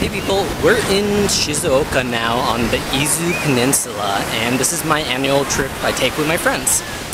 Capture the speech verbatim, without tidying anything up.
Hey people, we're in Shizuoka now on the Izu Peninsula, and this is my annual trip I take with my friends.